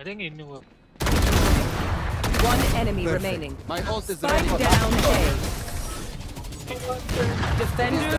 I think in work. One enemy Perfect. remaining. My ult is Spike ready. down A. Defender